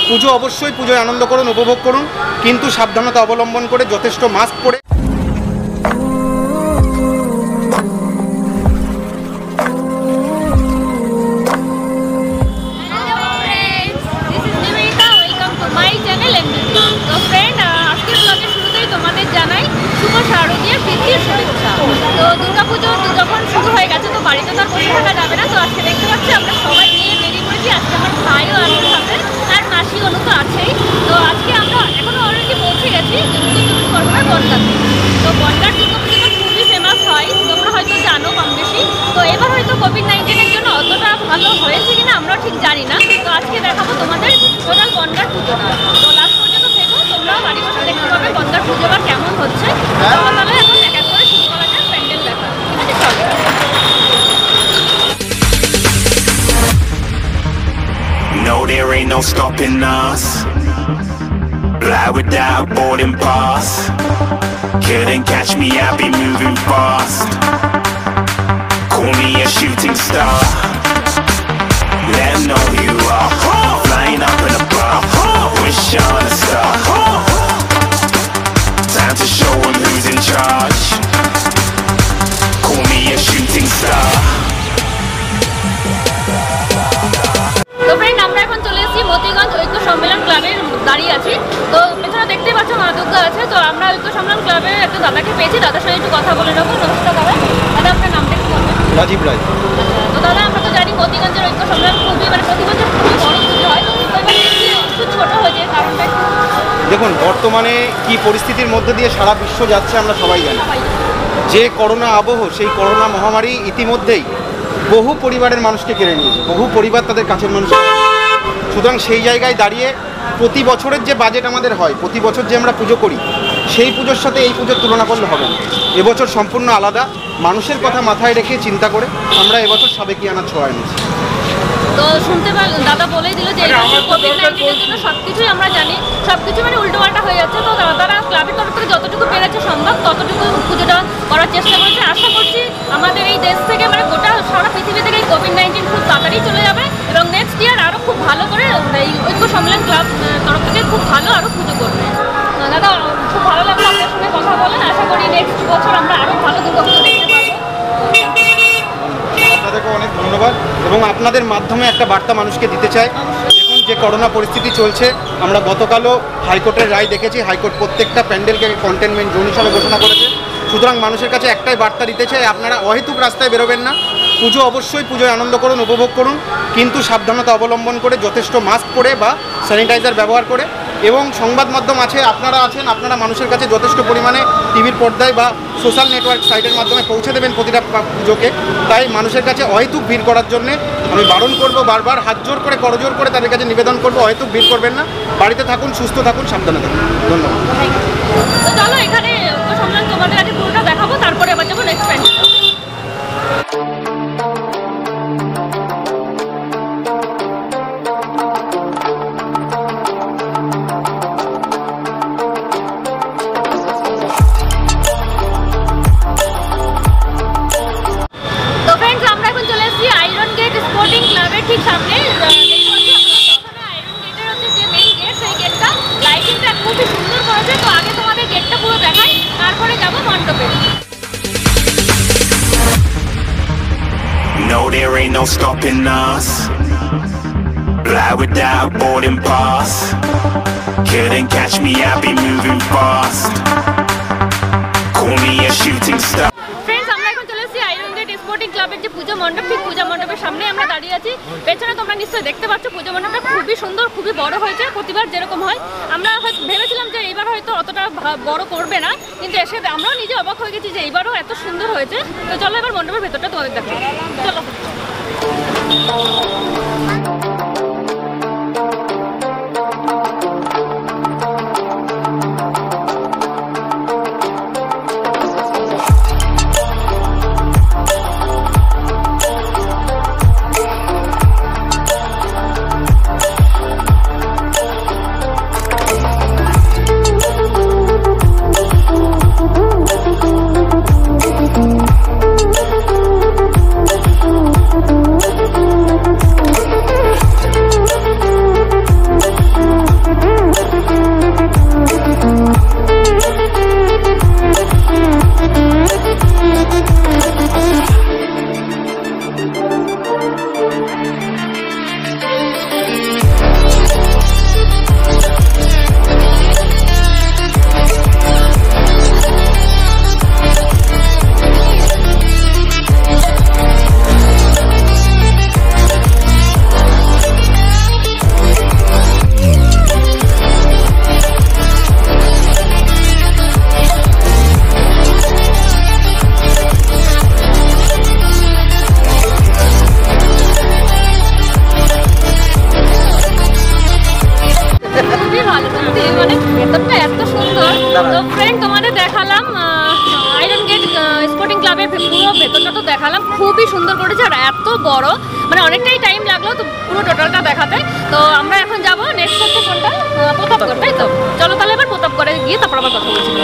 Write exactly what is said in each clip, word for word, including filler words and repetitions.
পুজো অবশ্যই পুজোয় আনন্দ করুন, উপভোগ করুন, কিন্তু সাবধানতা অবলম্বন করে যথেষ্ট মাস্ক পরে। তো দুর্গা পুজো যখন শুরু হয়ে গেছে তো বাড়িতে তো আর বসে থাকা যাবে না। তো আজকে দেখতে পাচ্ছি আমরা সবাই নিয়ে বেরিয়ে পড়েছি। আজকে আমার ভাইও আছে সাথে, আর মাসি অনু তো আছেই। তো আজকে আমরা এখনো অলরেডি পৌঁছে গেছি বনগাঁতে। তো বনগাঁর দুর্গা পুজো তো খুবই ফেমাস হয়, তোমরা হয়তো জানো কম বেশি। তো এবার হয়তো কোভিড নাইন্টিনের জন্য অতটা ভালো হয়েছে কিনা আমরাও ঠিক জানি না। তো আজকে দেখাবো তোমাদের টোটাল বনগাঁর পুজোটা। তো লাস্ট পর্যন্ত থেকো, তোমরাও বাড়ি বসে দেখতে পাবে বনগাঁর পুজোটা কেমন হচ্ছে। তাহলে এখন এক এক করে শুরু করা যায় প্যান্ডেল দেখা। ঠিক আছে, চলো। No, there ain't no stopping us. Fly without boarding pass. Couldn't catch me, I'll be moving fast. Call me a shooting star. Let 'em know who you are. Flying up in a bar. Wish on a star. Time to show 'em who's in charge. Call me a shooting star. তো friend, আমরা এখন চলে এসেছি মতিগঞ্জ ঐক্য সম্মেলন ক্লাবের দাঁড়িয়ে আছি। তো পেছনে দেখতেই পাচ্ছ মা দুর্গা আছে। তো আমরা ঐক্য সম্মেলন ক্লাবের একটা দাদাকে পেয়েছি, দাদার সঙ্গে একটু কথা বলে নেবো। নমস্কার দাদা। দাদা, আপনার নামটা একটু বলবেন? রাজীব রায়। তো দাদা, আমরা তো জানি মতিগঞ্জের ঐক্য সম্মেলন খুবই মানে প্রতি বছর খুবই বড় পুজো হয়। তো এবার একটু ছোট হয়েছে, কারণটা একটু দেখুন, বর্তমানে কি পরিস্থিতির মধ্যে দিয়ে সারা বিশ্ব যাচ্ছে আমরা সবাই জানি। যে করোনা আবহ, সেই করোনা মহামারী ইতিমধ্যেই বহু পরিবারের মানুষকে কেড়ে নিয়েছে, বহু পরিবার তাদের কাছের মানুষ। সুতরাং সেই জায়গায় দাঁড়িয়ে প্রতি বছরের যে বাজেট আমাদের হয়, প্রতি বছর যে আমরা পুজো করি, সেই পুজোর সাথে এই পুজোর তুলনা করলে হবে না। এবছর সম্পূর্ণ আলাদা। মানুষের কথা মাথায় রেখে চিন্তা করে আমরা এবছর সাবেকিয়ানা ছোঁয়া এনেছি। তো শুনতে পারলেন, দাদা বলেই দিল যে কোভিড নাইন্টিনের জন্য সব কিছুই আমরা জানি, সব কিছু মানে উল্টোপাল্টা হয়ে যাচ্ছে। তো তারা ক্লাবের তরফ থেকে যতটুকু পেরেছে সম্ভব ততটুকু পুজোটা করার চেষ্টা করেছে। আশা করছি আমাদের এই দেশ থেকে মানে গোটা সারা পৃথিবী থেকে এই কোভিড নাইন্টিন খুব তাড়াতাড়ি চলে যাবে এবং নেক্সট ইয়ার আরও খুব ভালো করে এই ঐক্য সম্মেলন ক্লাব তরফ থেকে খুব ভালো আরও পুজো করবে। দাদা, খুব ভালো লাগলো আপনার সঙ্গে কথা বলেন। আশা করি নেক্সট বছর আমরা আরও ভালো দুর্গা পুজো দেখতে পাবো। আপনাদেরকে অনেক ধন্যবাদ এবং আপনাদের মাধ্যমে একটা বার্তা মানুষকে দিতে চাই। দেখুন, যে করোনা পরিস্থিতি চলছে, আমরা গতকালও হাইকোর্টের রায় দেখেছি। হাইকোর্ট প্রত্যেকটা প্যান্ডেলকে কন্টেনমেন্ট জোন হিসাবে ঘোষণা করেছে। সুতরাং মানুষের কাছে একটাই বার্তা দিতে চাই, আপনারা অহেতুক রাস্তায় বেরোবেন না। পুজো অবশ্যই পুজোয় আনন্দ করুন, উপভোগ করুন, কিন্তু সাবধানতা অবলম্বন করে যথেষ্ট মাস্ক পরে বা স্যানিটাইজার ব্যবহার করে। এবং সংবাদ মাধ্যম আছে, আপনারা আছেন, আপনারা মানুষের কাছে যথেষ্ট পরিমাণে টিভির পর্দায় বা সোশ্যাল নেটওয়ার্ক সাইটের মাধ্যমে পৌঁছে দেবেন প্রতিটা পুজোকে। তাই মানুষের কাছে অহেতুক ভিড় করার জন্যে আমি বারণ করব, বারবার হাত জোর করে করজোর করে তাদের কাছে নিবেদন করব, অহেতুক ভিড় করবেন না। বাড়িতে থাকুন, সুস্থ থাকুন, সাবধানে থাকুন। ধন্যবাদ। তো চলো, এখানে সম্মেলন তোমাদের কাছে পুরোটা দেখাবো, তারপরে আবার যাবো নেক্সট প্যান্ডেল। ঠিক সামনে আয়রন গেটের হচ্ছে যে মেইন গেট, সেই গেটটা লাইটিংটা খুবই সুন্দর করেছে। তো আগে তোমাদের গেটটা পুরো দেখাই, তারপরে যাবো মণ্ডপে। No, there ain't no stopping us. Fly without boarding pass. Couldn't catch me, I'll be moving fast. Call me a shooting star. ক্লাবের যে পুজো মণ্ডপ, ঠিক পূজা মণ্ডপের সামনে আমরা দাঁড়িয়ে আছি। পেছনে তোমরা নিশ্চয়ই দেখতে পাচ্ছ পুজো মণ্ডপটা খুবই সুন্দর, খুবই বড় হয়েছে। প্রতিবার যেরকম হয় আমরা হয়তো ভেবেছিলাম যে এইবার হয়তো অতটা বড় করবে না, কিন্তু এসে আমরাও নিজে অবাক হয়ে গেছি যে এইবারও এত সুন্দর হয়েছে। তো চলো এবার মণ্ডপের ভেতরটা তোমাদের দেখো, চলো। ভালো সত্যি, মানে ভেতরটা এত সুন্দর। তো ফ্রেন্ড তোমাদের দেখালাম আয়রন গেট স্পোর্টিং ক্লাবের পুরো ভেতরটা তো দেখালাম, খুবই সুন্দর করেছে আর এত বড়, মানে অনেকটাই টাইম লাগলো তো পুরো টোটালটা দেখাতে। তো আমরা এখন যাবো নেক্সট হচ্ছে কোনটা, প্রতাপগড়, তাই তো? চলো তাহলে এবার প্রতাপগড়ে গিয়ে তারপর আবার কথা বলছি।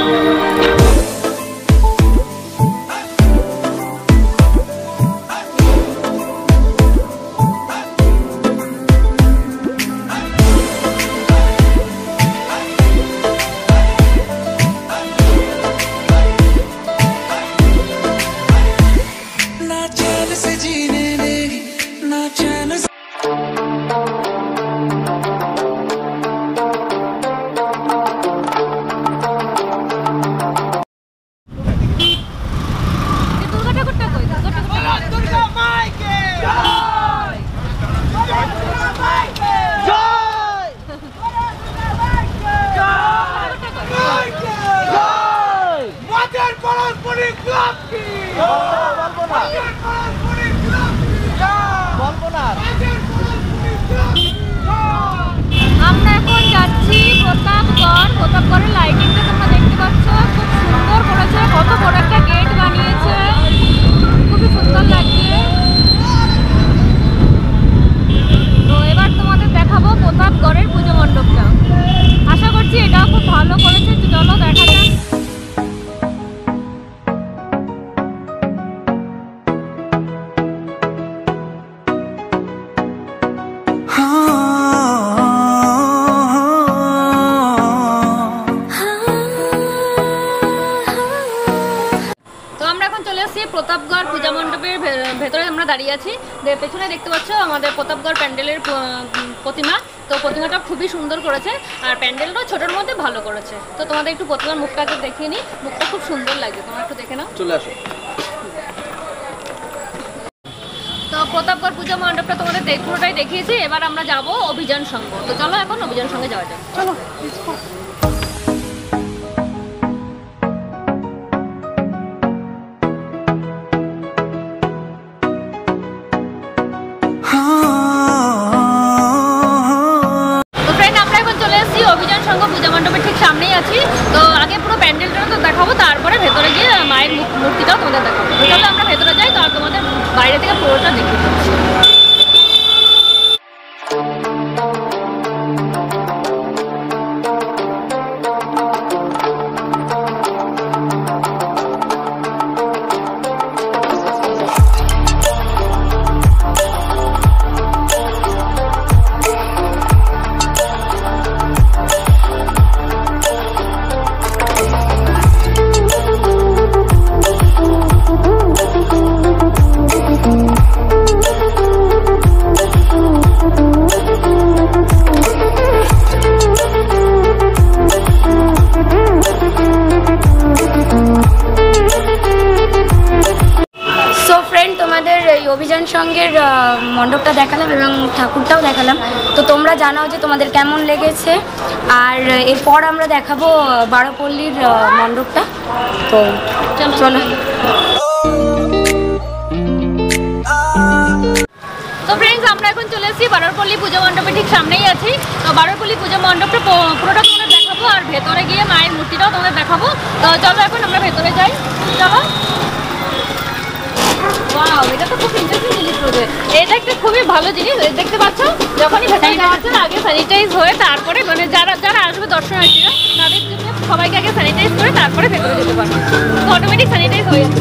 আমরা এখন যাচ্ছি প্রতাপগড়। প্রতাপগড়ের লাইটিংটা তোমরা দেখতে পাচ্ছ, খুব সুন্দর করেছে, কত বড় একটা গেট বানিয়েছে, খুবই সুন্দর লাগছে। তো এবার তোমাদের দেখাবো প্রতাপগড়ের পুজো মণ্ডপটা। আশা করছি এটাও খুব ভালো করেছে, চলো দেখা যাক। প্রতাপগড় পূজা মণ্ডপের ভেতরে আমরা দাঁড়িয়ে আছি, পেছনে দেখতে পাচ্ছ আমাদের প্রতাপগড় প্যান্ডেলের প্রতিমা। তো প্রতিমাটা খুবই সুন্দর করেছে আর প্যান্ডেলটাও ছোটোর মধ্যে ভালো করেছে। তো তোমাদের একটু প্রতিমার মুখটাকে দেখিয়ে নিই, মুখটা খুব সুন্দর লাগে, তোমরা একটু দেখে নাও, চলে আসো। তো প্রতাপগড় পূজা মণ্ডপটা তোমাদের পুরোটাই দেখিয়েছি, এবার আমরা যাব অভিযান সংঘ। তো চলো এখন অভিযান সংঘে যাওয়া যাক, চলো। অভিযান সংঘ পূজা মণ্ডপের ঠিক সামনেই আছি। তো আগে পুরো প্যান্ডেলটা তো দেখাবো, তারপরে ভেতরে গিয়ে মায়ের মূর্তিটাও তোমাদের দেখাবো। তাহলে আমরা ভেতরে যাই, তো আর তোমাদের বাইরে থেকে পুরোটা দেখতে পাচ্ছি। অভিযান সংঘের মণ্ডপটা দেখালাম এবং ঠাকুরটাও দেখালাম। তো তোমরা জানাও যে তোমাদের কেমন লেগেছে। আর এরপর আমরা দেখাবো বারোপল্লীর মণ্ডপটা। তো চলো। তো ফ্রেন্ডস, আমরা এখন চলে এসেছি বারোপল্লী পুজো মণ্ডপের ঠিক সামনেই আছি। তো বারোপল্লী পুজো মণ্ডপটা পুরোটা তোমাদের দেখাবো আর ভেতরে গিয়ে মায়ের মূর্তিটাও তোমাদের দেখাবো। তো চলো এখন আমরা ভেতরে যাই, চলো। ওয়াও, এটা তো খুব ইন্টারেস্টিং জিনিস রয়েছে। এটা একটা খুবই ভালো জিনিস, দেখতে পাচ্ছ যখনই ভেতরে যাচ্ছে না আগে স্যানিটাইজ হয়ে তারপরে, মানে যারা যারা আসবে দর্শনার্থীরা তাদের জন্য সবাইকে আগে স্যানিটাইজ করে তারপরে ভেতরে যেতে পারবে। তো অটোমেটিক স্যানিটাইজ হয়ে যাচ্ছে।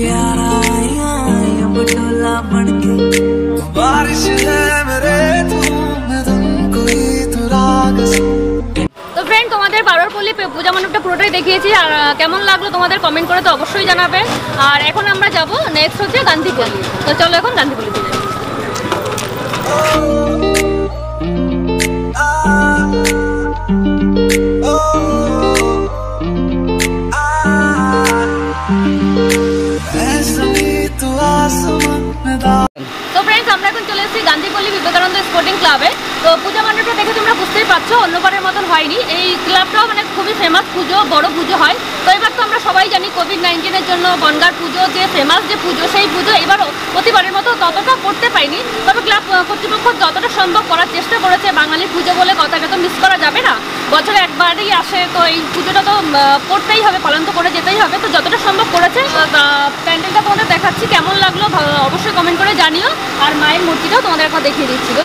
बारिश है मेरे तू বারোয়ারপল্লী পূজা মণ্ডপটা পুরোটাই দেখিয়েছি, আর কেমন লাগলো তোমাদের কমেন্ট করে তো অবশ্যই জানাবে। আর এখন আমরা যাব নেক্সট হচ্ছে গান্ধীপল্লী। তো চলো এখন গান্ধীপল্লীতে যাই। তো ফ্রেন্ডস, আমরা এখন চলে এসেছি গান্ধীপল্লী বিবেকানন্দ স্পোর্টিং ক্লাবে। তো পূজা মণ্ডপটা দেখে তোমরা বুঝতেই পারছো অন্যবারের মতন হয়নি। এই ক্লাবটাও মানে খুবই ফেমাস পুজো, বড় পুজো হয়। তো এবার তো আমরা সবাই জানি কোভিড নাইন্টিনের জন্য বনগাঁর পুজো যে ফেমাস যে পুজো, সেই পুজো এবার প্রতিবারের মতো ততটা করতে পাইনি। তবে ক্লাব কর্তৃপক্ষ যতটা সম্ভব করার চেষ্টা করেছে। বাঙালির পুজো বলে কথাটা তো মিস করা যাবে না, বছরে একবারই আসে, তো এই পুজোটা তো করতেই হবে, পালন তো করে যেতেই হবে। তো যতটা সম্ভব করেছে। প্যান্ডেলটা তোমাদের দেখাচ্ছি, কেমন লাগলো অবশ্যই কমেন্ট করে জানিও। আর মায়ের মূর্তিটাও তোমাদের একবার দেখিয়ে দিচ্ছিল।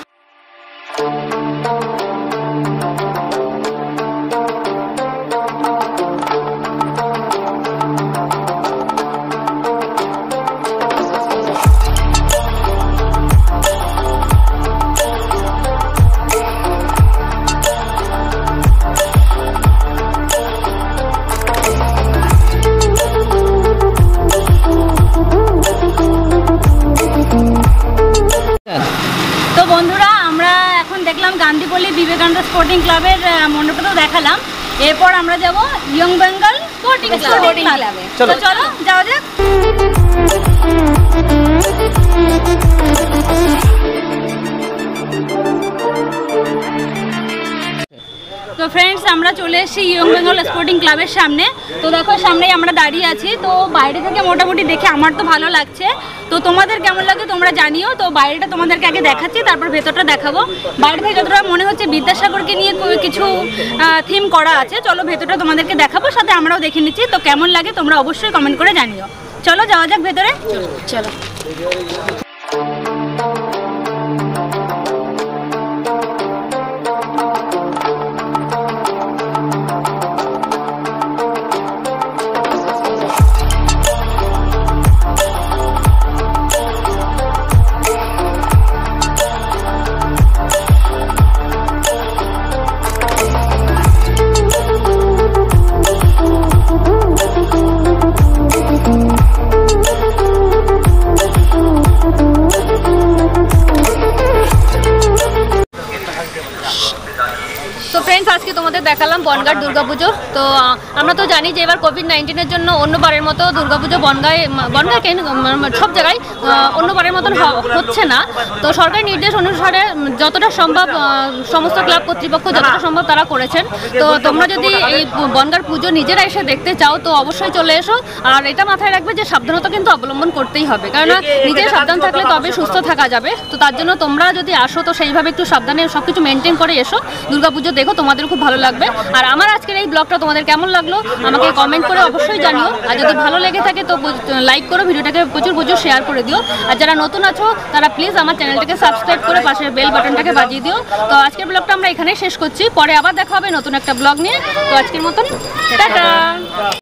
তো বন্ধুরা, আমরা এখন দেখলাম গান্ধীপল্লী বিবেকানন্দ স্পোর্টিং ক্লাবের মণ্ডপটা তো দেখালাম। এরপর আমরা যাব ইয়ং বেঙ্গল স্পোর্টিং ক্লাবে। চলো চলো যাওয়া যাক। তো ফ্রেন্ডস, আমরা চলে এসেছি ইয়ং বেঙ্গল স্পোর্টিং ক্লাবের সামনে। তো দেখো সামনেই আমরা দাঁড়িয়ে আছি। তো বাইরে থেকে মোটামুটি দেখে আমার তো ভালো লাগছে। তো তোমাদের কেমন লাগে তোমরা জানিও। তো বাইরেটা তোমাদেরকে আগে দেখাচ্ছি, তারপর ভেতরটা দেখাবো। বাইরে থেকে যতটা মনে হচ্ছে বিদ্যাসাগরকে নিয়ে কিছু থিম করা আছে। চলো ভেতরটা তোমাদেরকে দেখাবো, সাথে আমরাও দেখে নিচ্ছি। তো কেমন লাগে তোমরা অবশ্যই কমেন্ট করে জানিও। চলো যাওয়া যাক ভেতরে। চলো। আজকে তোমাদের দেখালাম বনগাঁর দুর্গাপুজো। তো আমরা তো জানি যে এবার কোভিড নাইন্টিনের জন্য অন্যবারের মতো দুর্গাপুজো বনগাঁয় বনগাঁয় কেন সব জায়গায় অন্যবারের মতন হচ্ছে না। তো সরকারি নির্দেশ অনুসারে যতটা সম্ভব সমস্ত ক্লাব কর্তৃপক্ষ যতটা সম্ভব তারা করেছেন। তো তোমরা যদি এই বনগাঁর পুজো নিজেরা এসে দেখতে চাও তো অবশ্যই চলে এসো। আর এটা মাথায় রাখবে যে সাবধানতা কিন্তু অবলম্বন করতেই হবে, কারণ নিজে সাবধান থাকলে তবে সুস্থ থাকা যাবে। তো তার জন্য তোমরা যদি আসো তো সেইভাবে একটু সাবধানে সব কিছু মেনটেন করে এসো, দুর্গাপুজো দেখো, তোমাদের খুব ভালো লাগবে। আর আমার আজকের এই ব্লগটা তোমাদের কেমন লাগলো আমাকে কমেন্ট করে অবশ্যই জানিও। আর যদি ভালো লেগে থাকে তো লাইক করো, ভিডিওটাকে প্রচুর প্রচুর শেয়ার করে দিও। আর যারা নতুন আছো তারা প্লিজ আমার চ্যানেলটাকে সাবস্ক্রাইব করে পাশের বেল বাটনটাকে বাজিয়ে দিও। তো আজকের ব্লগটা আমরা এখানেই শেষ করছি, পরে আবার দেখা হবে নতুন একটা ব্লগ নিয়ে। তো আজকের মতন টাটা।